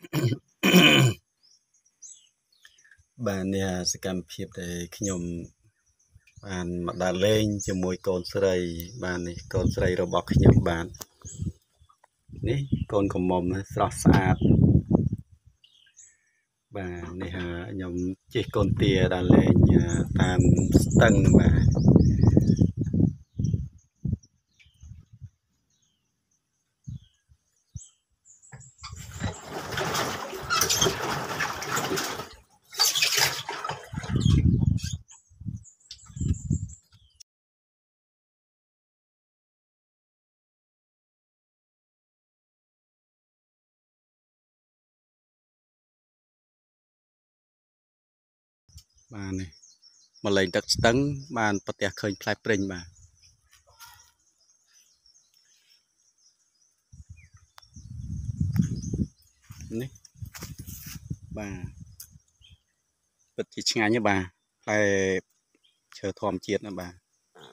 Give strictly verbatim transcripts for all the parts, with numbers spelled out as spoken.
bạn nè sẽ cầm phiệp để khi nhom bạn mặt đà lên cho môi con sợi bạn này con sợi rồi bọc khi nhom bạn ní con của mồm nó sọt sạt bạn này hả nhom chỉ con tia đà lên tam tầng mà bạn này mà lấy đặc tầng bạn bắt tiệt khơi plei pring bạn ní bà bật chỉ ngay như bà phải chờ thòm chiết nè bà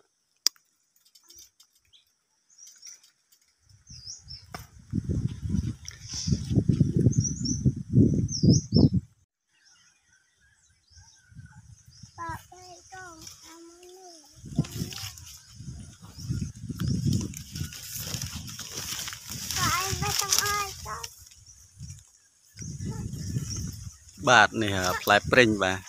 bạt này hả plei pring bà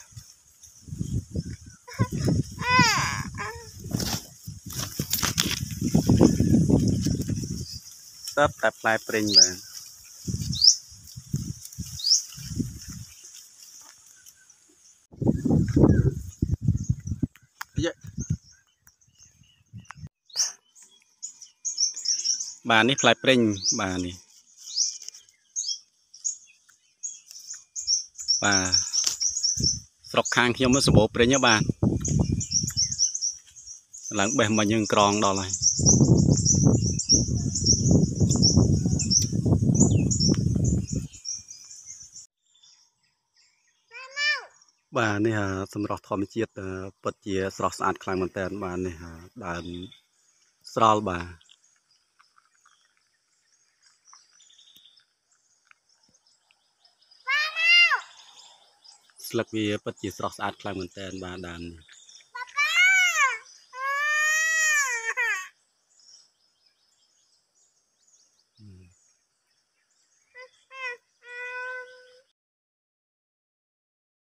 tấp tập plei pring bà bà này plei pring bà này bà sọc khang khi mới sổ bộ pring nhá bà lắng bề mà nhưng tròn đó này bà này hảสำหรับธรรมชาติปัจจัยสระสะอาดคลายมันแต่bà này hả đàn sral bàสลักวีปัจจัยสระสะอาดคลายมันแต่bà đàn